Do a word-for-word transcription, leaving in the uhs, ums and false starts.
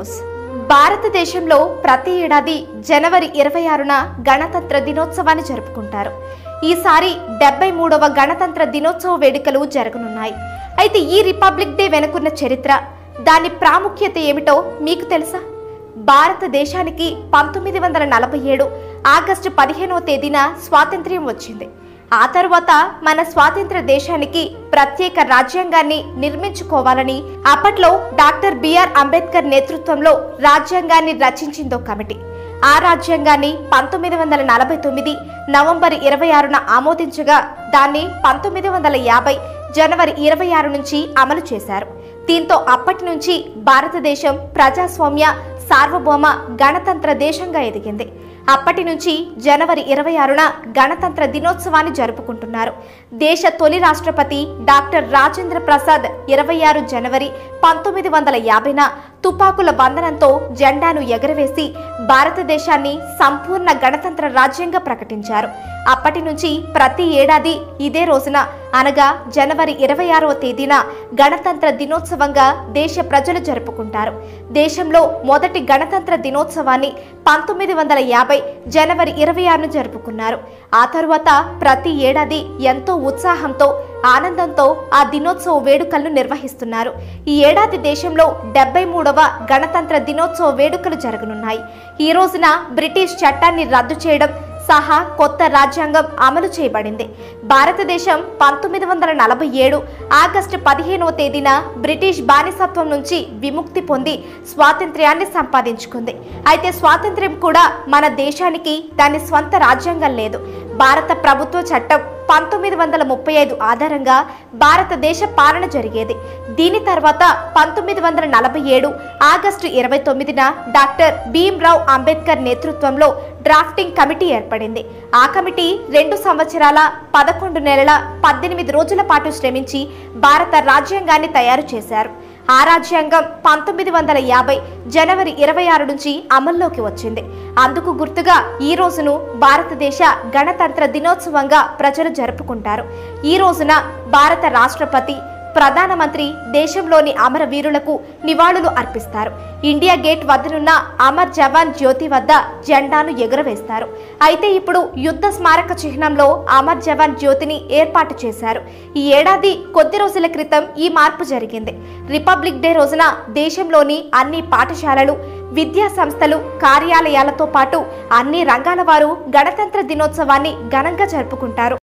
News. భారతదేశంలో ప్రతి ఏడాది జనవరి ఇరవై ఆరున గణతంత్ర దినోత్సవాన్ని జరుపుకుంటారు. ఈసారి డెబ్బై మూడవ గణతంత్ర దినోత్సవ వేడుకలు జరగనున్నాయి. అయితే ఈ రిపబ్లిక్ డే వెనుకున్న చరిత్ర, దాని ప్రాముఖ్యత ఏమిటో మీకు తెలుసా? భారతదేశానికి పంతొమ్మిది వందల నలభై ఏడు ఆగస్టు పదిహేనవ తేదీన స్వాతంత్ర్యం వచ్చింది. ఆ తరువాత మన స్వాతంత్ర దేశానికి ప్రత్యేక రాజ్యాంగాన్ని నిర్మించుకోవాలని అప్పట్లో డాక్టర్ బిఆర్ అంబేద్కర్ నేతృత్వంలో రాజ్యాంగాన్ని రచించిందో కమిటీ. ఆ రాజ్యాంగాన్ని పంతొమ్మిది వందల నలభై తొమ్మిది నవంబర్ ఇరవై ఆరున ఆమోదించగా దాన్ని పంతొమ్మిది వందల యాభై జనవరి ఇరవై ఆరు నుంచి అమలు చేశారు. దీంతో అప్పటి నుంచి భారతదేశం ప్రజాస్వామ్య, సార్వభౌమ, గణతంత్ర దేశంగా ఎదిగింది. అప్పటి నుంచి జనవరి ఇరవై ఆరున గణతంత్ర దినోత్సవాన్ని జరుపుకుంటున్నారు. దేశ తొలి రాష్ట్రపతి డాక్టర్ రాజేంద్ర ప్రసాద్ ఇరవై ఆరు జనవరి పంతొమ్మిది వందల యాభైన తుపాకుల బంధనంతో జెండాను ఎగరవేసి భారతదేశాన్ని సంపూర్ణ గణతంత్ర రాజ్యంగా ప్రకటించారు. అప్పటి నుంచి ప్రతి ఏడాది ఇదే రోజున అనగా జనవరి ఇరవై ఆరవ తేదీన గణతంత్ర దినోత్సవంగా దేశ ప్రజలు జరుపుకుంటారు. దేశంలో మొదటి గణతంత్ర దినోత్సవాన్ని పంతొమ్మిది వందల యాభై జనవరి ఇరవై ఆరును జరుపుకున్నారు. ఆ తరువాత ప్రతి ఏడాది ఎంతో ఉత్సాహంతో, ఆనందంతో ఆ దినోత్సవ వేడుకలను నిర్వహిస్తున్నారు. ఈ ఏడాది దేశంలో డెబ్బై మూడవ గణతంత్ర దినోత్సవ వేడుకలు జరగనున్నాయి. ఈ రోజున బ్రిటిష్ చట్టాన్ని రద్దు చేయడం సహా కొత్త రాజ్యాంగం అమలు చేయబడింది. భారతదేశం పంతొమ్మిది వందల నలభై ఏడు ఆగస్టు పదిహేనవ తేదీన బ్రిటిష్ బానిసత్వం నుంచి విముక్తి పొంది స్వాతంత్ర్యాన్ని సంపాదించుకుంది. అయితే స్వాతంత్ర్యం కూడా మన దేశానికి దాని స్వంత రాజ్యాంగం లేదు. భారత ప్రభుత్వ చట్టం పంతొమ్మిది వందల ముప్పై ఐదు ఆధారంగా భారతదేశ పాలన జరిగేది. దీని తర్వాత పంతొమ్మిది వందల నలభై ఏడు ఆగస్టు ఇరవై తొమ్మిదిన డాక్టర్ భీమ్రావ్ అంబేద్కర్ నేతృత్వంలో డ్రాఫ్టింగ్ కమిటీ ఏర్పడింది. ఆ కమిటీ రెండు సంవత్సరాల పదకొండు నెలల పద్దెనిమిది రోజుల పాటు శ్రమించి భారత రాజ్యాంగాన్ని తయారు చేశారు. ఆ రాజ్యాంగం పంతొమ్మిది వందల యాభై జనవరి ఇరవై ఆరు నుంచి అమల్లోకి వచ్చింది. అందుకు గుర్తుగా ఈ రోజును భారతదేశ గణతంత్ర దినోత్సవంగా ప్రజలు జరుపుకుంటారు. ఈ రోజున భారత రాష్ట్రపతి, ప్రధానమంత్రి దేశంలోని అమరవీరులకు నివాళులు అర్పిస్తారు. ఇండియా గేట్ వద్దనున్న అమర్ జవాన్ జ్యోతి వద్ద జెండాను ఎగురవేస్తారు. అయితే ఇప్పుడు యుద్ధ స్మారక చిహ్నంలో అమర్ జవాన్ జ్యోతిని ఏర్పాటు చేశారు. ఈ ఏడాది కొద్ది రోజుల క్రితం ఈ మార్పు జరిగింది. రిపబ్లిక్ డే రోజున దేశంలోని అన్ని పాఠశాలలు, విద్యా సంస్థలు, కార్యాలయాలతో పాటు అన్ని రంగాల వారు గణతంత్ర దినోత్సవాన్ని ఘనంగా జరుపుకుంటారు.